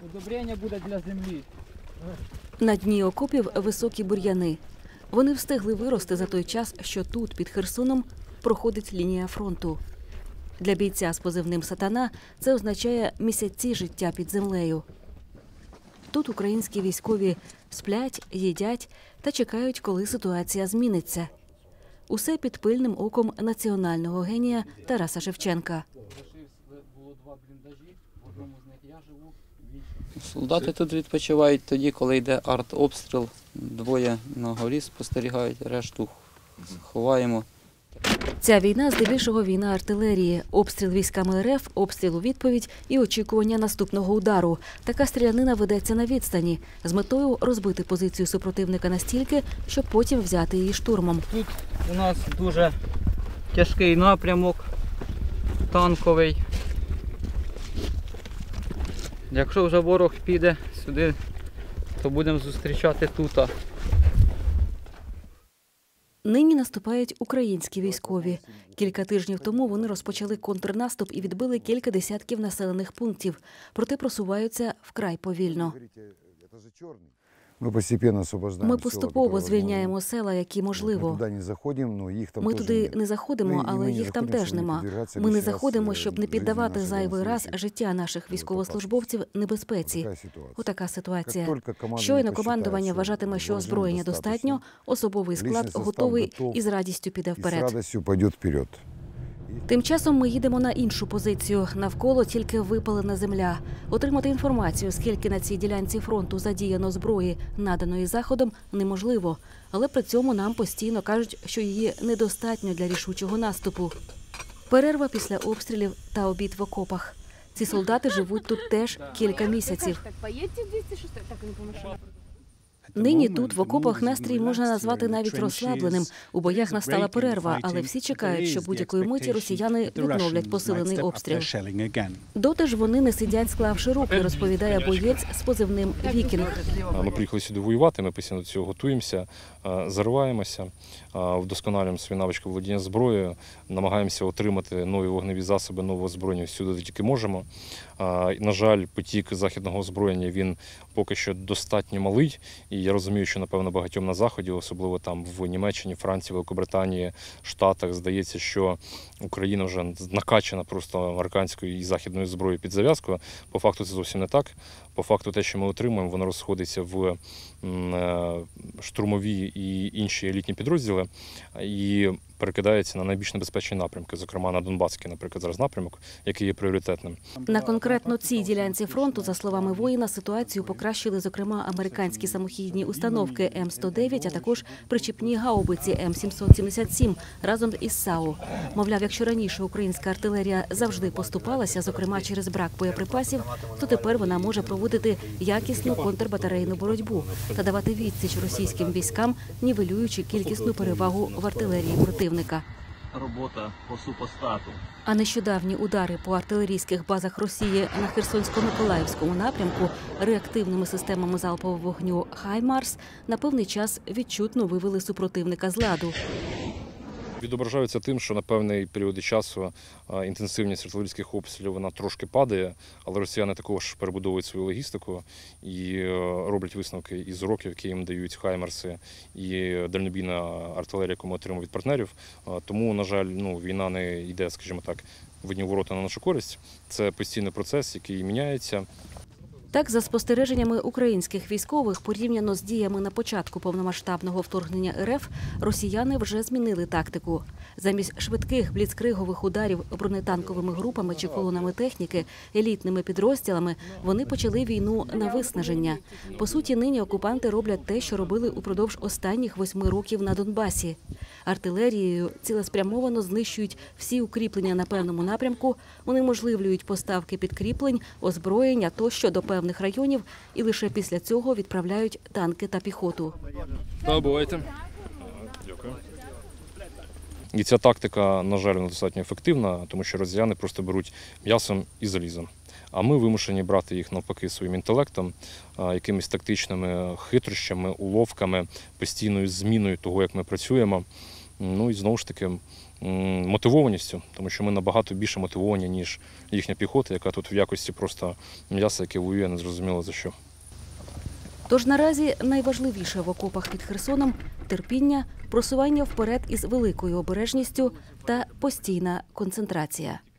Удобрення буде для землі. На дні окопів високі бур'яни. Вони встигли вирости за той час, що тут, під Херсоном, проходить лінія фронту. Для бійця з позивним «Сатана» це означає місяці життя під землею. Тут українські військові сплять, їдять та чекають, коли ситуація зміниться. Усе під пильним оком національного генія Тараса Шевченка. Було 2 бліндажі, в одному з них я живу, в іншому. Солдати тут відпочивають тоді, коли йде артобстріл. Двоє на горі спостерігають, решту ховаємо. Ця війна здебільшого війна артилерії. Обстріл військами РФ, обстріл у відповідь і очікування наступного удару. Така стрілянина ведеться на відстані з метою розбити позицію супротивника настільки, щоб потім взяти її штурмом. Тут у нас дуже тяжкий напрямок, танковий. Якщо вже ворог піде сюди, то будемо зустрічати тут. Нині наступають українські військові. Кілька тижнів тому вони розпочали контрнаступ і відбили кілька десятків населених пунктів. Проте просуваються вкрай повільно. Ми поступово звільняємо села, які можливо. Ми туди не заходимо, але їх там теж нема. Ми не заходимо, щоб не піддавати зайвий раз життя наших військовослужбовців небезпеці. Отака ситуація. Щойно командування вважатиме, що озброєння достатньо, особовий склад готовий і з радістю піде вперед. Тим часом ми їдемо на іншу позицію. Навколо тільки випалена земля. Отримати інформацію, скільки на цій ділянці фронту задіяно зброї, наданої Заходом, неможливо. Але при цьому нам постійно кажуть, що її недостатньо для рішучого наступу. Перерва після обстрілів та обід в окопах. Ці солдати живуть тут теж кілька місяців. Нині тут, в окопах, настрій можна назвати навіть розслабленим. У боях настала перерва, але всі чекають, що будь-якої миті росіяни відновлять посилений обстріл. Доти ж вони не сидять, склавши руки, розповідає боєць з позивним «Вікінг». Ми приїхали сюди воювати, ми постійно до цього готуємося, зариваємося, вдосконалюємо свої навички володіння зброєю, намагаємося отримати нові вогневі засоби, нове озброєння всюди, де тільки можемо. На жаль, потік західного озброєння, він поки що достатньо малий. І я розумію, що, напевно, багатьом на Заході, особливо там в Німеччині, Франції, Великобританії, Штатах, здається, що Україна вже накачана просто американською і західною зброєю під зав'язку. По факту це зовсім не так. По факту те, що ми отримуємо, воно розходиться в штурмові і інші елітні підрозділи і перекидається на найбільш небезпечні напрямки, зокрема на Донбаський, наприклад, зараз напрямок, який є пріоритетним. На конкретно цій ділянці фронту, за словами воїна, ситуацію покращили, зокрема, американські самохідні установки М109, а також причіпні гаубиці М777 разом із САУ. Мовляв, якщо раніше українська артилерія завжди поступалася, зокрема через брак боєприпасів, то тепер вона може проводити якісну контрбатарейну боротьбу та давати відсіч російським військам, нівелюючи кількісну перевагу в артилерії противника. Робота по супостату. А нещодавні удари по артилерійських базах Росії на Херсонсько-Миколаївському напрямку реактивними системами залпового вогню «Хаймарс» на певний час відчутно вивели супротивника з ладу. Відображаються тим, що на певний період часу інтенсивність артилерійських обстрілів вона трошки падає, але росіяни також перебудовують свою логістику і роблять висновки із уроків, які їм дають «Хаймерси» і дальнобійна артилерія, яку ми отримуємо від партнерів. Тому, на жаль, війна не йде, скажімо так, в одні ворота на нашу користь. Це постійний процес, який міняється. Так, за спостереженнями українських військових, порівняно з діями на початку повномасштабного вторгнення РФ, росіяни вже змінили тактику. Замість швидких бліцкригових ударів бронетанковими групами чи колонами техніки, елітними підрозділами, вони почали війну на виснаження. По суті, нині окупанти роблять те, що робили упродовж останніх 8 років на Донбасі. Артилерією цілеспрямовано знищують всі укріплення на певному напрямку, унеможливлюють поставки підкріплень, озброєння тощо до певних районів і лише після цього відправляють танки та піхоту. Бувайте. Дякую. І ця тактика, на жаль, достатньо ефективна, тому що росіяни просто беруть м'ясом і залізом. А ми вимушені брати їх навпаки своїм інтелектом, якимись тактичними хитрощами, уловками, постійною зміною того, як ми працюємо. І знову ж таки, мотивованістю, тому що ми набагато більше мотивовані, ніж їхня піхота, яка тут в якості просто м'яса, яке воює, незрозуміло за що. Тож наразі найважливіше в окопах під Херсоном – терпіння, просування вперед із великою обережністю та постійна концентрація.